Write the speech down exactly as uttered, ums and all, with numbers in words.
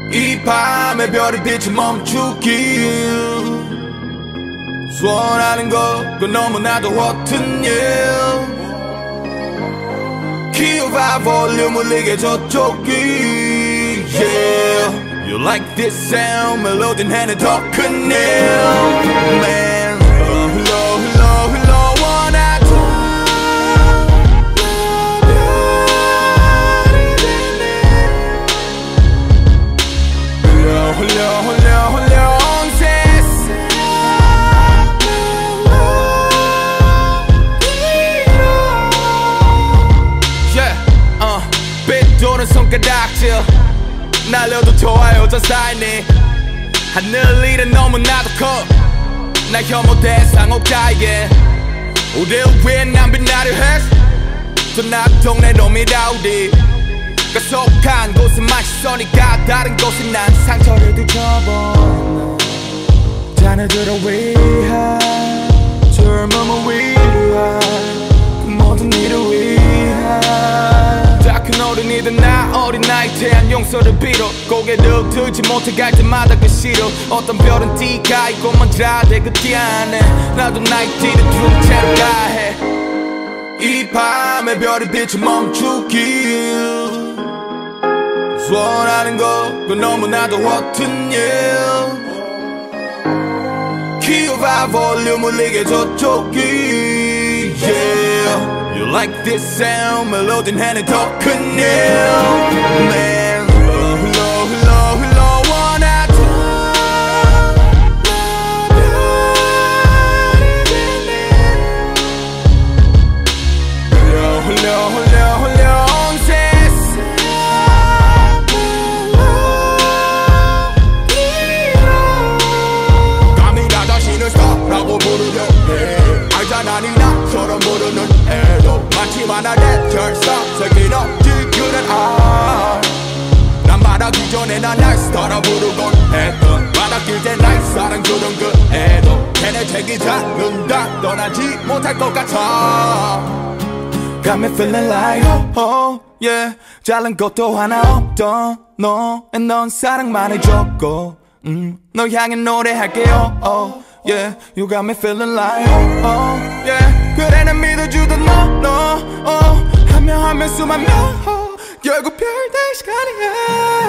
이 밤의 별이 빛이 멈추길 소원하는 것 그 너무나도 허튼 일 키워봐 볼륨 울리게 저쪽이 yeah You like this sound 멜로디는 해내 더 큰 일 Man 흘러 흘러 흘러 흘러 원하죠 흘러 흘러 흘러 흘러 온 세상 Yeah, uh, 빗도는 손가락질 날려도 좋아요 저 사이니 하늘 일은 너무나도 커 나 혐오 대상 없다에 우릴 위해 난 빛나려 했어 전학 동네 놈이다 우리 가속한 곳은 맛있으니까 다른 곳은 난 상처를 뒤져본 자네들을 위한 젊음을 위한 그 모든 일을 위한 다 큰 어른이든 나 어린아이 태양 용서를 빌어 고개를 들지 못해 갈 때마다 그 시려 어떤 별은 띠가 있고 먼지라대 그 띠 안에 나도 나의 띠를 두 채로 가해 이 밤의 별이 빛이 멈추길 소원하는 것 그 너무나도 허튼 일 키워봐 볼륨 울리게 저쪽이 yeah You like this sound 멜로디는 해내 더 큰 일 Man 흘러 흘러 흘러 흘러 원하죠 흘러 흘러 흘러 흘러 온 세상 감히나 자신을 스타라고 부르는데 알잖아 니 나처럼 모르는 애도 많지만 나의 결사 세긴 없지 그런 알난 말하기 전에 난 날 스타라 부르곤 했던 바닥길 때 날 사랑 주던 그 애도 걔네 책이 잡는다 떠나지 못할 것 같아 Got me feeling like oh, oh yeah 잘난 것도 하나 없던 너에 넌 사랑만 해줬고 음, 널 향해 노래할게요 oh Yeah, you got me feeling like oh, oh yeah 그래 난 믿어주던 너, 너 oh, 하며 하며 수만 명 oh, 결국 별될 시간이야